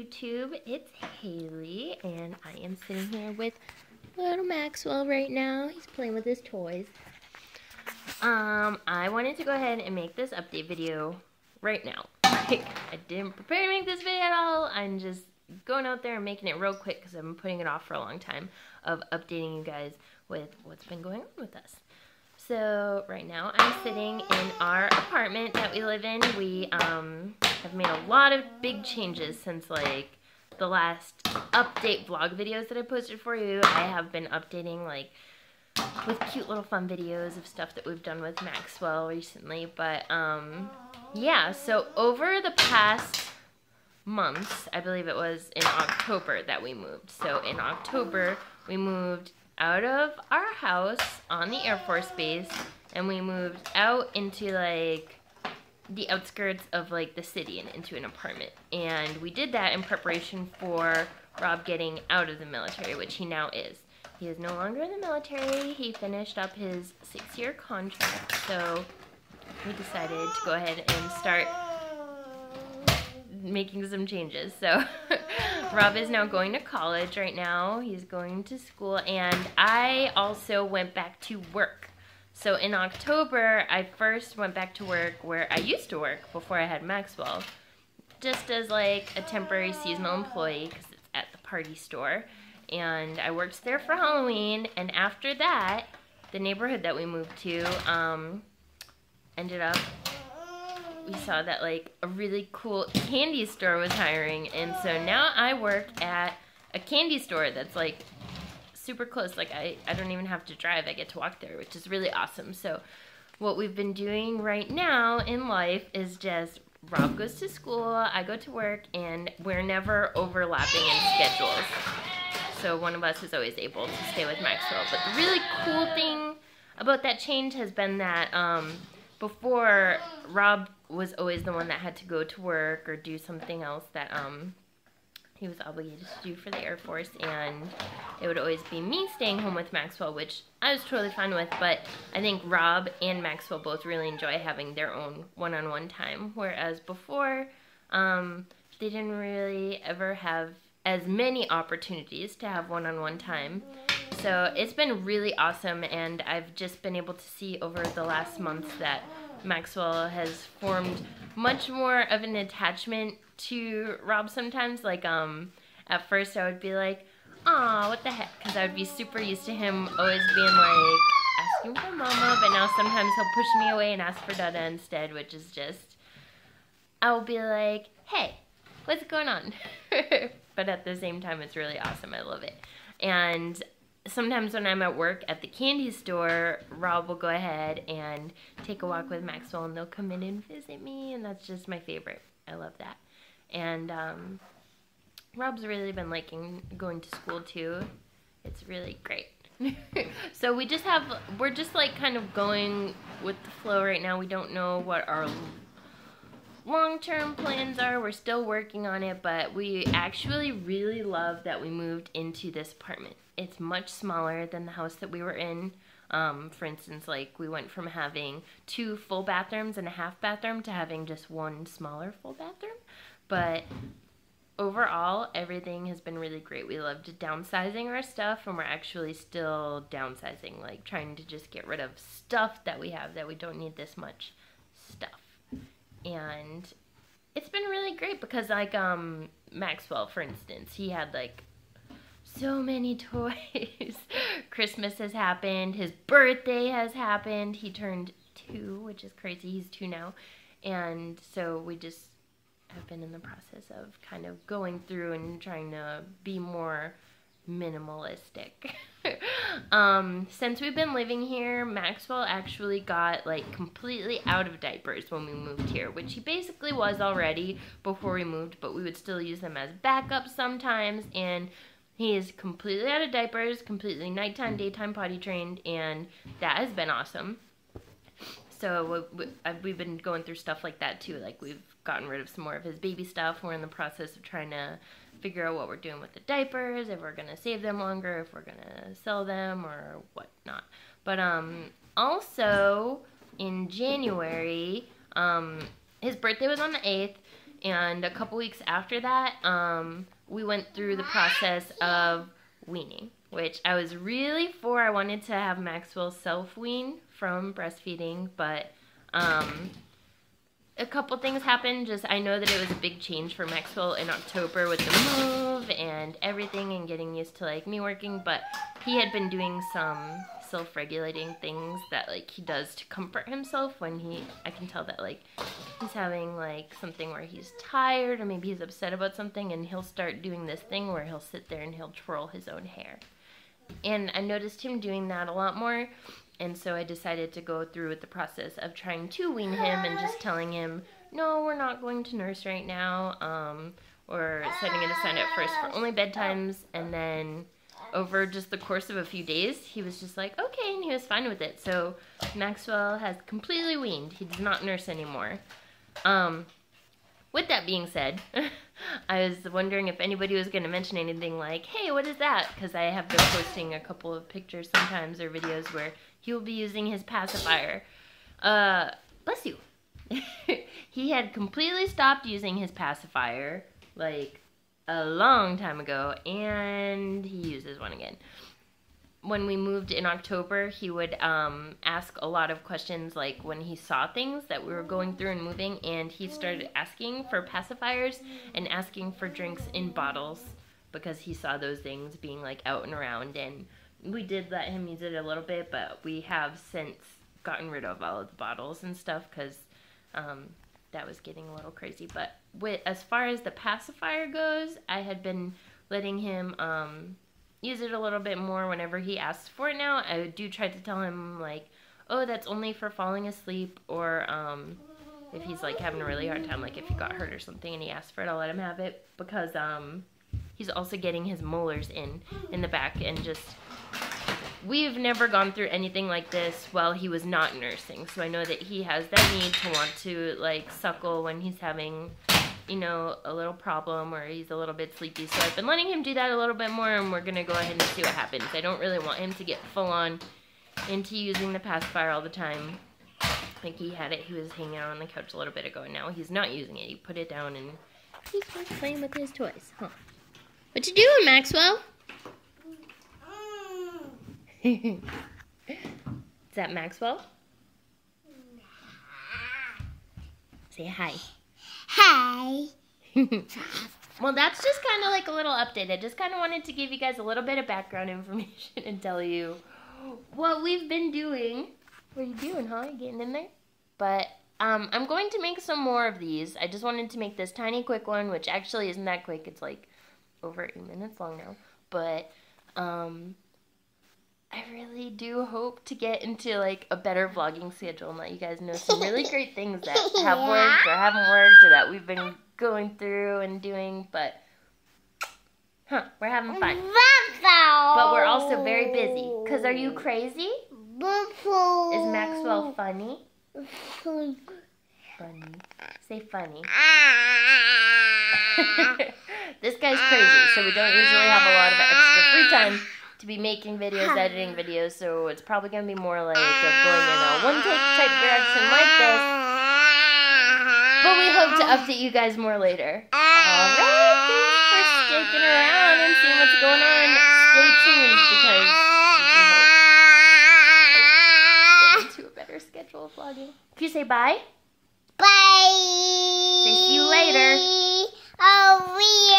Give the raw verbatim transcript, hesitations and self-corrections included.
YouTube. It's Haley, and I am sitting here with little Maxwell right now. He's playing with his toys. Um, I wanted to go ahead and make this update video right now. Like, I didn't prepare to make this video at all. I'm just going out there and making it real quick because I've been putting it off for a long time of updating you guys with what's been going on with us. So right now I'm sitting in our apartment that we live in. We um, have made a lot of big changes since like the last update vlog videos that I posted for you. I have been updating like with cute little fun videos of stuff that we've done with Maxwell recently. But um, yeah, so over the past months, I believe it was in October that we moved. So in October we moved out of our house on the Air Force Base, and we moved out into like the outskirts of like the city and into an apartment. And we did that in preparation for Rob getting out of the military, which he now is. He is no longer in the military. He finished up his six-year contract, so we decided to go ahead and start making some changes. So Rob is now going to college right now. He's going to school, and I also went back to work. So in October, I first went back to work where I used to work before I had Maxwell, just as like a temporary seasonal employee because it's at the party store. And I worked there for Halloween, and after that, the neighborhood that we moved to um, ended up we saw that like a really cool candy store was hiring, and so now I work at a candy store that's like super close. Like I, I don't even have to drive, I get to walk there, which is really awesome. So what we've been doing right now in life is just Rob goes to school, I go to work, and we're never overlapping in schedules. So one of us is always able to stay with Maxwell. But the really cool thing about that change has been that um, before, Rob was always the one that had to go to work or do something else that um, he was obligated to do for the Air Force, and it would always be me staying home with Maxwell, which I was totally fine with. But I think Rob and Maxwell both really enjoy having their own one-on-one time, whereas before um, they didn't really ever have as many opportunities to have one-on-one time. So it's been really awesome, and I've just been able to see over the last months that Maxwell has formed much more of an attachment to Rob sometimes. Like, um, at first I would be like, aw, what the heck? Because I would be super used to him always being like, asking for mama, but now sometimes he'll push me away and ask for Dada instead, which is just, I'll be like, hey, what's going on? But at the same time, it's really awesome. I love it. And sometimes when I'm at work at the candy store, Rob will go ahead and take a walk with Maxwell, and they'll come in and visit me, and that's just my favorite. I love that. And um, Rob's really been liking going to school too. It's really great. So we just have, we're just like kind of going with the flow right now. We don't know what our long-term plans are. We're still working on it, but we actually really love that we moved into this apartment. It's much smaller than the house that we were in. Um, for instance, like we went from having two full bathrooms and a half bathroom to having just one smaller full bathroom. But overall, everything has been really great. We loved downsizing our stuff, and we're actually still downsizing, like trying to just get rid of stuff that we have that we don't need this much stuff. And it's been really great because like um Maxwell, for instance, he had like so many toys. Christmas has happened, his birthday has happened, he turned two, which is crazy. He's two now. And so we just have been in the process of kind of going through and trying to be more minimalistic. um, since we've been living here, Maxwell actually got like completely out of diapers when we moved here, which he basically was already before we moved, but we would still use them as backup sometimes. And he is completely out of diapers, completely nighttime, daytime potty trained, and that has been awesome. So we've been going through stuff like that too. Like we've gotten rid of some more of his baby stuff. We're in the process of trying to figure out what we're doing with the diapers, if we're gonna save them longer, if we're gonna sell them or whatnot. But um, also in January, um, his birthday was on the eighth, And a couple weeks after that, um, we went through the process of weaning, which I was really for. I wanted to have Maxwell self-wean from breastfeeding, but um, a couple things happened. Just I know that it was a big change for Maxwell in October with the move and everything and getting used to like me working, but he had been doing some self-regulating things that like he does to comfort himself when he I can tell that like he's having like something where he's tired or maybe he's upset about something, and he'll start doing this thing where he'll sit there and he'll twirl his own hair. And I noticed him doing that a lot more, and so I decided to go through with the process of trying to wean him and just telling him, no, we're not going to nurse right now. Um, we're setting it aside at first for only bedtimes, and then over just the course of a few days, he was just like, okay, and he was fine with it. So Maxwell has completely weaned. He does not nurse anymore. Um, with that being said, I was wondering if anybody was going to mention anything like, hey, what is that? Because I have been posting a couple of pictures sometimes or videos where he will be using his pacifier. Uh, bless you. He had completely stopped using his pacifier, like, a long time ago, and he uses one again. When we moved in October, he would um, ask a lot of questions, like when he saw things that we were going through and moving, and he started asking for pacifiers and asking for drinks in bottles because he saw those things being like out and around, and we did let him use it a little bit, but we have since gotten rid of all of the bottles and stuff because um, that was getting a little crazy. But with, as far as the pacifier goes, I had been letting him um, use it a little bit more whenever he asks for it now. I do try to tell him, like, oh, that's only for falling asleep, or um, if he's, like, having a really hard time, like if he got hurt or something and he asks for it, I'll let him have it, because um, he's also getting his molars in, in the back, and just, we've never gone through anything like this while he was not nursing, so I know that he has that need to want to, like, suckle when he's having, you know, a little problem or he's a little bit sleepy. So I've been letting him do that a little bit more, and we're going to go ahead and see what happens. I don't really want him to get full on into using the pacifier all the time. Like he had it, he was hanging out on the couch a little bit ago, and now he's not using it. He put it down and he's just playing with his toys, huh? What you doing, Maxwell? Is that Maxwell? Say hi. Hi. Well, that's just kind of like a little update. I just kind of wanted to give you guys a little bit of background information and tell you what we've been doing. What are you doing, huh? You getting in there? But um, I'm going to make some more of these. I just wanted to make this tiny quick one, which actually isn't that quick. It's like over eight minutes long now. But um, I really do hope to get into like a better vlogging schedule and let you guys know some really great things that have worked or haven't worked or that we've been going through and doing. But huh, we're having fun. But we're also very busy. Cause are you crazy? Is Maxwell funny? Funny. Say funny. This guy's crazy, so we don't usually have a lot of extra free time to be making videos, editing videos, so it's probably going to be more like of going in a one-take type direction like this. But we hope to update you guys more later. Alright, thanks for sticking around and seeing what's going on. Stay tuned, because we hope to get into a better schedule of vlogging. Can you say bye? Bye. Say see you later. Oh, we